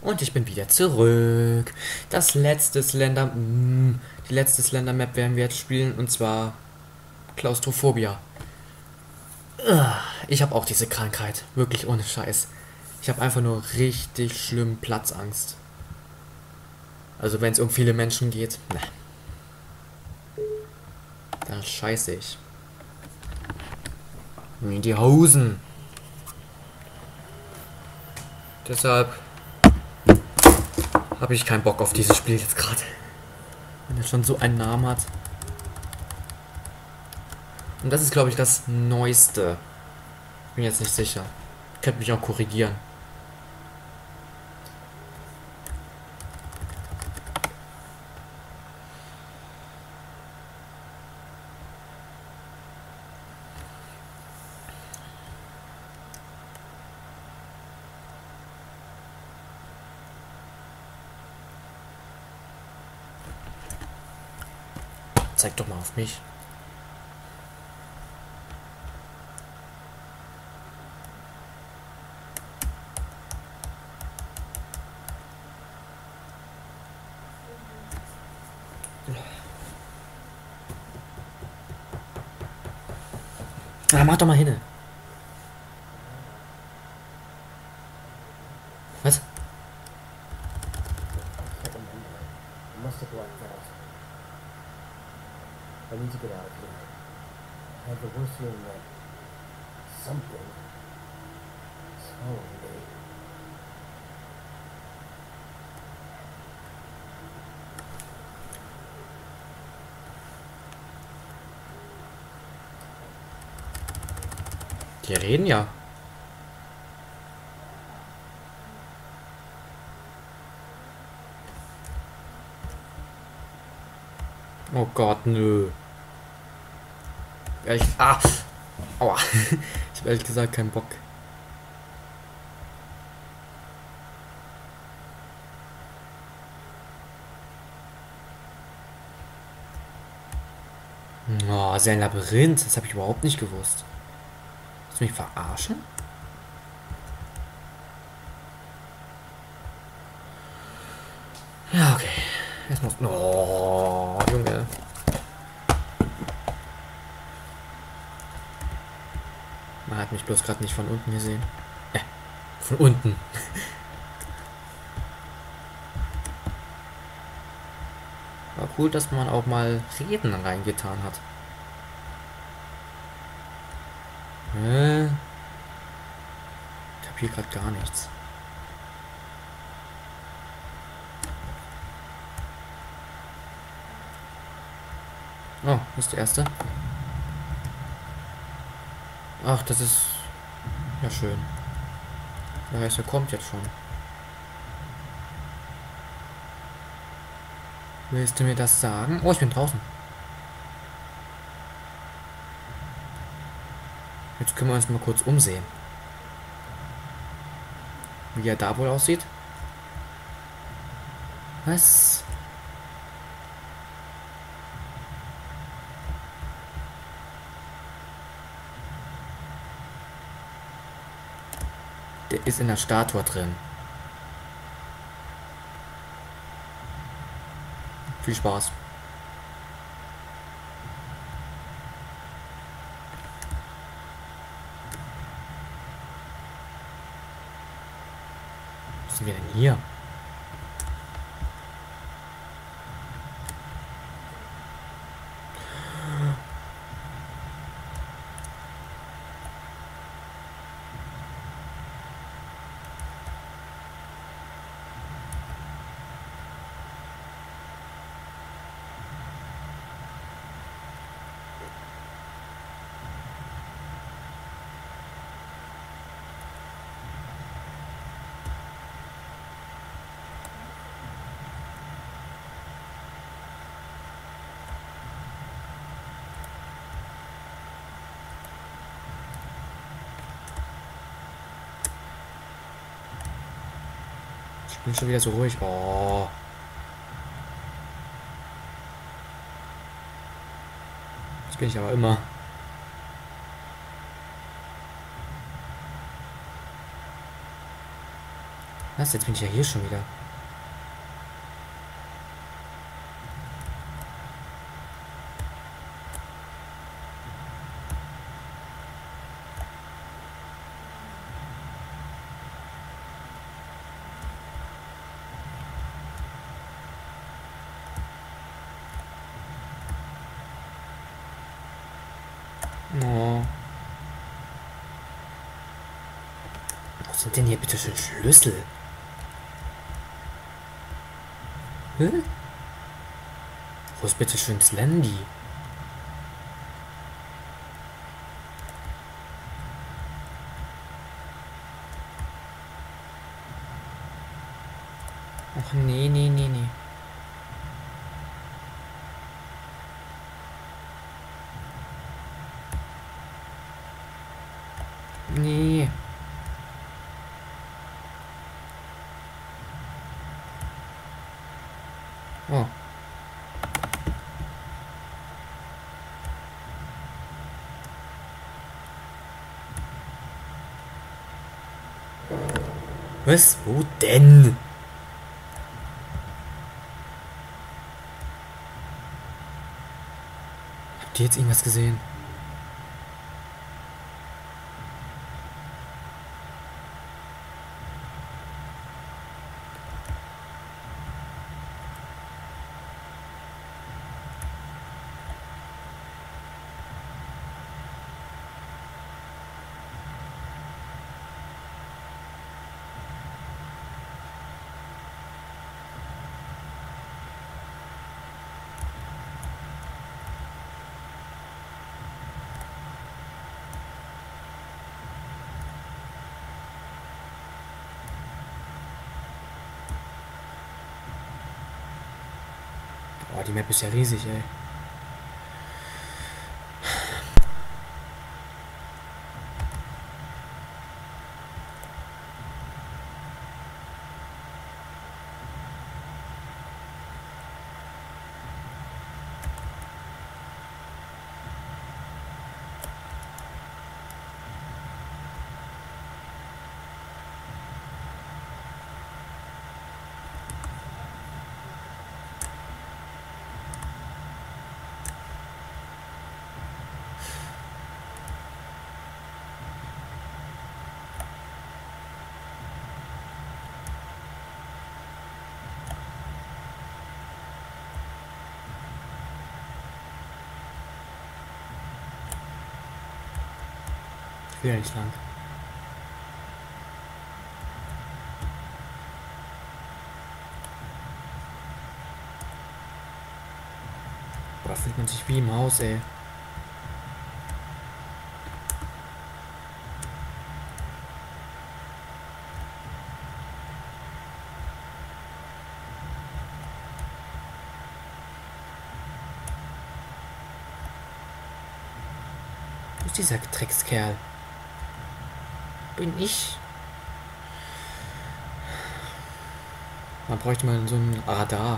Und ich bin wieder zurück. Die letzte Slender-Map werden wir jetzt spielen, und zwar Klaustrophobia. Ich habe auch diese Krankheit, wirklich ohne Scheiß. Ich habe einfach nur richtig schlimm Platzangst. Also wenn es um viele Menschen geht, ne, da scheiße ich. In die Hosen. Deshalb habe ich keinen Bock auf dieses Spiel jetzt gerade. Wenn es schon so einen Namen hat. Und das ist, glaube ich, das Neueste. Bin jetzt nicht sicher. Könnt mich auch korrigieren. Zeig doch mal auf mich. Ah, mach doch mal hin. Was? I must have blacked out. I need to get out of here. I have the worst feeling that something is following me. Die reden ja. Oh Gott, nö. Ehrlich, aua. Ich habe ehrlich gesagt keinen Bock. Oh, sehr ein Labyrinth. Das habe ich überhaupt nicht gewusst. Willst du mich verarschen? Ja, okay. Jetzt muss. Oh, Junge. Man hat mich bloß gerade nicht von unten gesehen. Von unten. War cool, dass man auch mal Reden reingetan hat. Ich hab hier gerade gar nichts. Oh, das ist der erste. Ach, das ist ja schön. Das heißt, er kommt jetzt schon. Willst du mir das sagen? Oh, ich bin draußen. Jetzt können wir uns mal kurz umsehen. Wie er da wohl aussieht. Was? Der ist in der Statue drin. Viel Spaß. Was sind wir denn hier? Ich bin schon wieder so ruhig. Oh. Das bin ich aber immer. Was? Jetzt bin ich ja hier schon wieder. Oh. Wo sind denn hier bitte schön Schlüssel? Hä? Wo ist bitte schön Slendy? Ach nee, nee, nee, nee. Nee. Oh. Was? Wo denn? Habt ihr jetzt irgendwas gesehen? Boah, die Map ist ja riesig, ey. Ich will ja nicht lang. Boah, fühlt man sich wie im Haus, ey. Wo ist dieser Dreckskerl? Bin ich? Man bräuchte mal so ein Radar.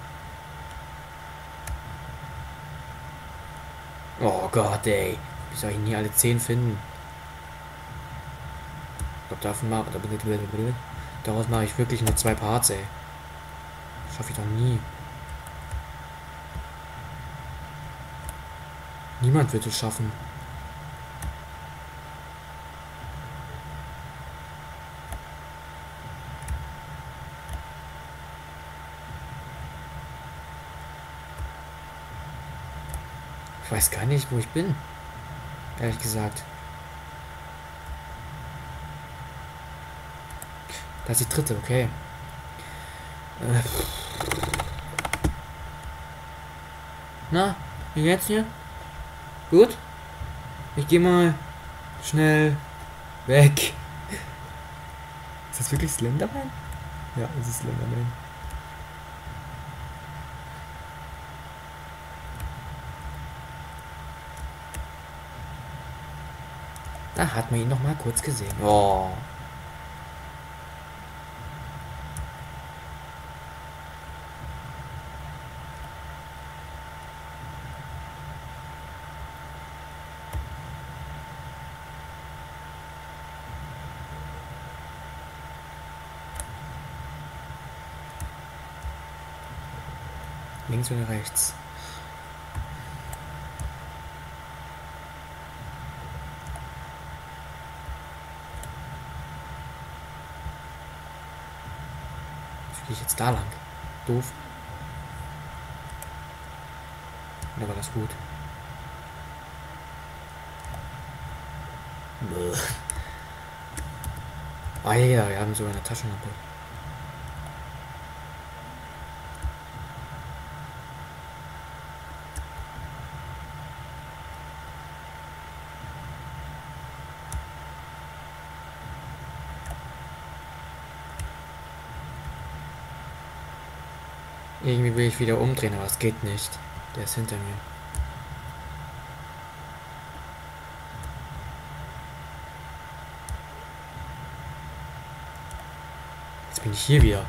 Oh Gott, ey. Wie soll ich denn hier alle 10 finden? Ich glaube, daraus mache ich wirklich nur 2 Parts, ey. Schaffe ich doch nie. Niemand wird es schaffen. Ich weiß gar nicht, wo ich bin. Ehrlich gesagt. Das ist die dritte, okay. Na, wie geht's dir? Gut? Ich geh mal schnell weg. Ist das wirklich Slenderman? Ja, es ist Slenderman. Da hat man ihn noch mal kurz gesehen. Oh. Links oder rechts? Wie gehe ich jetzt da lang? Doof. Oder war das gut? Bäh. Ah ja, wir haben sogar eine Taschenlampe. Irgendwie will ich wieder umdrehen, aber es geht nicht. Der ist hinter mir. Jetzt bin ich hier wieder.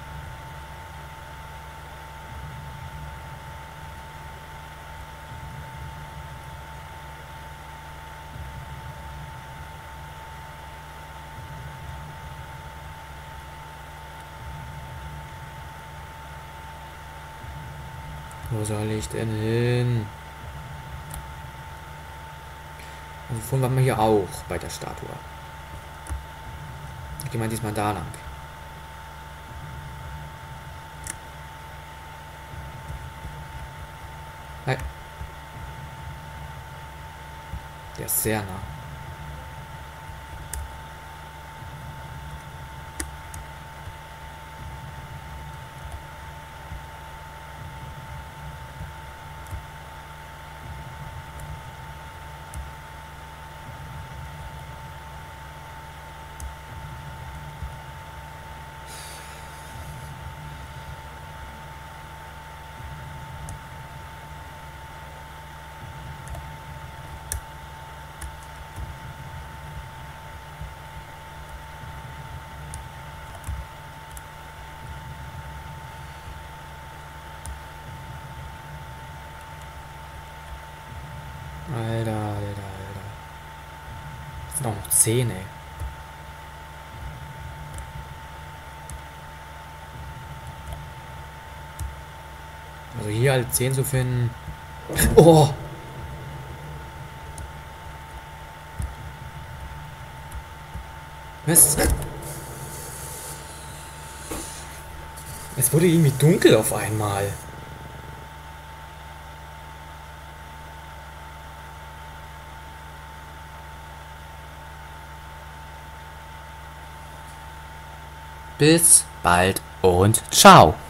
Wo soll ich denn hin? Also vorhin waren wir hier auch bei der Statue. Ich gehe mal diesmal da lang. Hi. Der ist sehr nah. Alter, Alter, Alter. Das sind auch noch 10, ey. Also hier halt 10 zu finden. Oh! Was? Es wurde irgendwie dunkel auf einmal. Bis bald und ciao.